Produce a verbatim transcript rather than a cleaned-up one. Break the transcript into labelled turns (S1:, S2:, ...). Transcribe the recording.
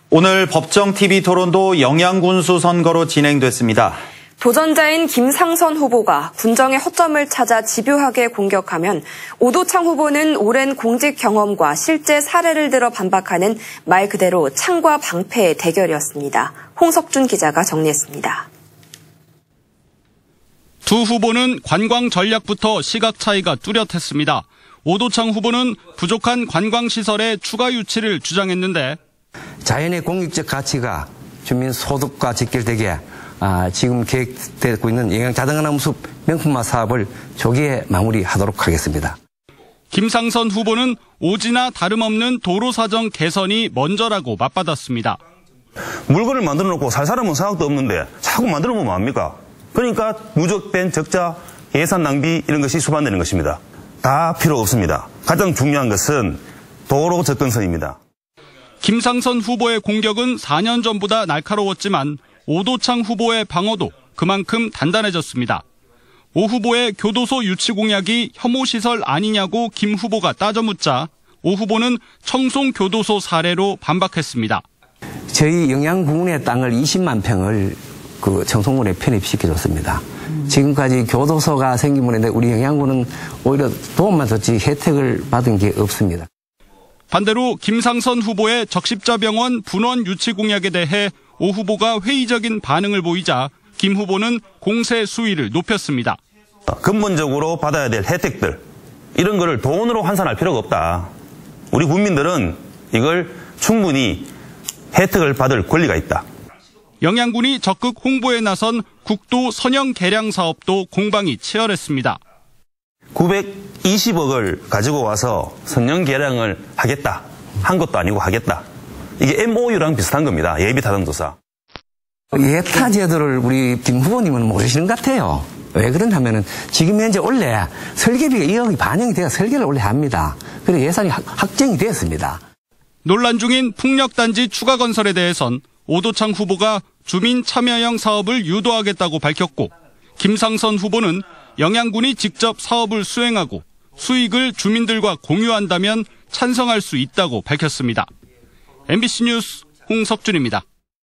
S1: 오늘 법정티비 토론도 영양군수 선거로 진행됐습니다.
S2: 도전자인 김상선 후보가 군정의 허점을 찾아 집요하게 공격하면 오도창 후보는 오랜 공직 경험과 실제 사례를 들어 반박하는 말 그대로 창과 방패의 대결이었습니다. 홍석준 기자가 정리했습니다.
S3: 두 후보는 관광 전략부터 시각 차이가 뚜렷했습니다. 오도창 후보는 부족한 관광시설의 추가 유치를 주장했는데
S4: 자연의 공익적 가치가 주민 소득과 직결되게 아, 지금 계획되고 있는 영양자동화나무숲 명품화 사업을 조기에 마무리하도록 하겠습니다.
S3: 김상선 후보는 오지나 다름없는 도로 사정 개선이 먼저라고 맞받았습니다.
S5: 물건을 만들어 놓고 살 사람은 생각도 없는데 자꾸 만들어 놓으면 뭐합니까? 그러니까 누적된 적자, 예산 낭비 이런 것이 수반되는 것입니다. 다 필요 없습니다. 가장 중요한 것은 도로 접근선입니다.
S3: 김상선 후보의 공격은 사 년 전보다 날카로웠지만 오도창 후보의 방어도 그만큼 단단해졌습니다. 오 후보의 교도소 유치 공약이 혐오시설 아니냐고 김 후보가 따져묻자 오 후보는 청송교도소 사례로 반박했습니다.
S4: 저희 영양군의 땅을 이십만 평을 그 청송군에 편입시켜줬습니다. 지금까지 교도소가 생기면 했는데 우리 영양군은 오히려 도움만 줬지 혜택을 받은 게 없습니다.
S3: 반대로 김상선 후보의 적십자병원 분원 유치 공약에 대해 오 후보가 회의적인 반응을 보이자 김 후보는 공세 수위를 높였습니다.
S5: 근본적으로 받아야 될 혜택들 이런 거를 돈으로 환산할 필요가 없다. 우리 국민들은 이걸 충분히 혜택을 받을 권리가 있다.
S3: 영양군이 적극 홍보에 나선 국도 선형 개량 사업도 공방이 치열했습니다.
S5: 구백이십억을 가지고 와서 선형 개량을 하겠다. 한 것도 아니고 하겠다. 이게 엠오유랑 비슷한 겁니다. 예비타당조사.
S4: 예타 제도를 우리 김 후보님은 모르시는 것 같아요. 왜 그러냐면은 지금 현재 원래 설계비가 이억이 반영이 돼야 설계를 원래 합니다. 그래서 예산이 확정이 되었습니다.
S3: 논란 중인 풍력단지 추가 건설에 대해선 오도창 후보가 주민 참여형 사업을 유도하겠다고 밝혔고 김상선 후보는 영양군이 직접 사업을 수행하고 수익을 주민들과 공유한다면 찬성할 수 있다고 밝혔습니다. 엠비씨 뉴스 홍석준입니다.